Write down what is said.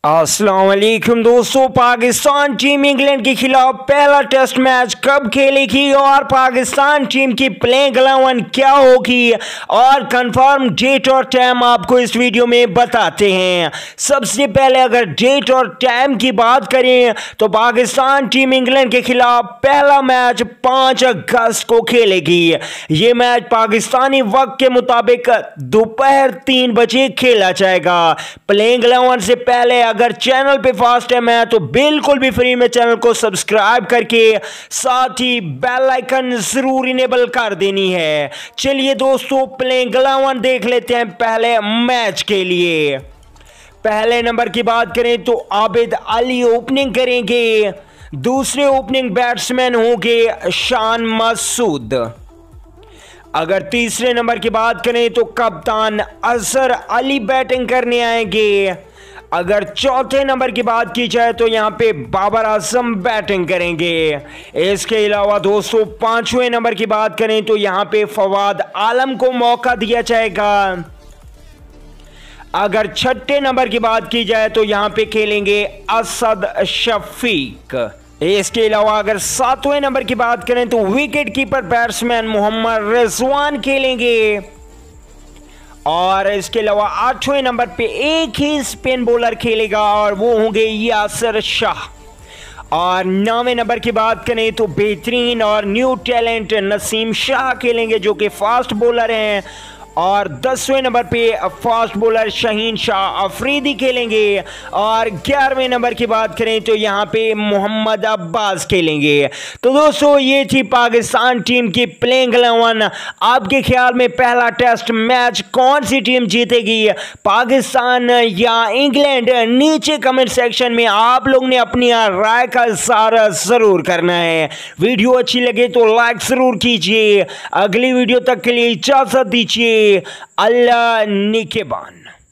अस्सलाम वालेकुम दोस्तों, पाकिस्तान टीम इंग्लैंड के खिलाफ पहला टेस्ट मैच कब खेलेगी और पाकिस्तान टीम की प्लेइंग 11 क्या होगी और कंफर्म डेट और टाइम आपको इस वीडियो में बताते हैं। सबसे पहले अगर डेट और टाइम की बात करें तो पाकिस्तान टीम इंग्लैंड के खिलाफ पहला मैच 5 अगस्त को खेलेगी। ये मैच पाकिस्तानी वक्त के मुताबिक दोपहर 3 बजे खेला जाएगा। प्लेइंग 11 से पहले अगर चैनल पे फर्स्ट टाइम है तो बिल्कुल भी फ्री में चैनल को सब्सक्राइब करके साथ ही बेल आइकन जरूर इनेबल कर देनी है। चलिए दोस्तों, प्लेइंग 11 देख लेते हैं पहले मैच के लिए। पहले नंबर की बात करें तो आबिद अली ओपनिंग करेंगे। दूसरे ओपनिंग बैट्समैन होंगे शान मसूद। अगर तीसरे नंबर की बात करें तो कप्तान अजहर अली बैटिंग करने आएंगे। अगर चौथे नंबर की बात की जाए तो यहां पे बाबर आजम बैटिंग करेंगे। इसके अलावा दोस्तों पांचवें नंबर की बात करें तो यहां पे फवाद आलम को मौका दिया जाएगा। अगर छठे नंबर की बात की जाए तो यहां पे खेलेंगे असद शफीक। इसके अलावा अगर सातवें नंबर की बात करें तो wicket keeper batsman Mohammad Rizwan खेलेंगे। और इसके अलावा आठवें नंबर पे एक ही स्पिन बॉलर खेलेगा और वो होंगे यासिर शाह। और नौवें नंबर की बात करें तो बेहतरीन और न्यू टैलेंट नसीम शाह खेलेंगे जो कि फास्ट बॉलर हैं। और 10वें नंबर पे फास्ट बॉलर शाहीन शाह अफरीदी खेलेंगे। और 11वें नंबर की बात करें तो यहाँ पे मोहम्मद अब्बास खेलेंगे। तो दोस्तों ये थी पाकिस्तान टीम की प्लेइंग 11। आपके ख्याल में पहला टेस्ट मैच कौन सी टीम जीतेगी, पाकिस्तान या इंग्लैंड? नीचे कमेंट सेक्शन में आप लोग ने अपनी राय का इज़हार ज़रूर करना है। वीडियो अच्छी लगे तो लाइक ज़रूर कीजिए। अगली वीडियो तक के लिए इजाज़त दीजिए। अल्लाह निगहबान।